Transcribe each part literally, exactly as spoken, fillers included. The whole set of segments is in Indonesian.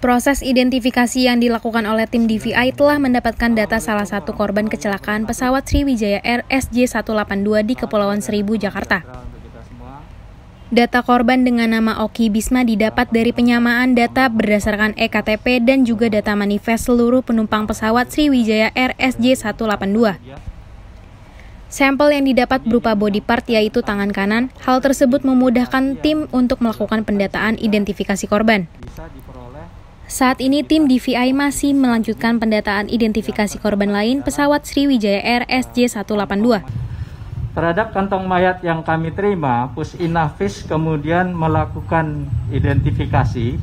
Proses identifikasi yang dilakukan oleh tim D V I telah mendapatkan data salah satu korban kecelakaan pesawat Sriwijaya Air S J seratus delapan puluh dua di Kepulauan Seribu, Jakarta. Data korban dengan nama Oki Bisma didapat dari penyamaan data berdasarkan E K T P dan juga data manifest seluruh penumpang pesawat Sriwijaya Air S J seratus delapan puluh dua. Sampel yang didapat berupa body part yaitu tangan kanan. Hal tersebut memudahkan tim untuk melakukan pendataan identifikasi korban. Saat ini tim D V I masih melanjutkan pendataan identifikasi korban lain pesawat Sriwijaya Air S J seratus delapan puluh dua. Terhadap kantong mayat yang kami terima, Pusinafis kemudian melakukan identifikasi.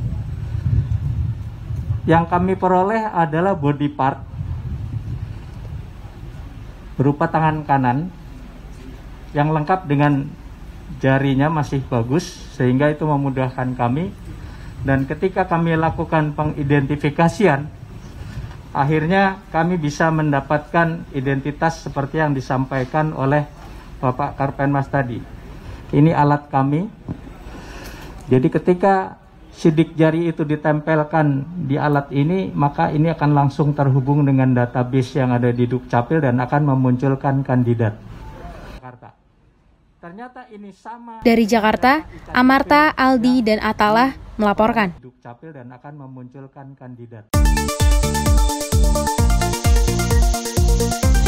Yang kami peroleh adalah body part berupa tangan kanan yang lengkap dengan jarinya masih bagus, sehingga itu memudahkan kami. Dan ketika kami lakukan pengidentifikasian, akhirnya kami bisa mendapatkan identitas seperti yang disampaikan oleh Bapak Karpenmas tadi. Ini alat kami. Jadi ketika sidik jari itu ditempelkan di alat ini, maka ini akan langsung terhubung dengan database yang ada di Dukcapil dan akan memunculkan kandidat. Ternyata ini sama. Dari Jakarta, Amarta, Aldi, dan Atalah melaporkan. Dukcapil dan akan memunculkan kandidat.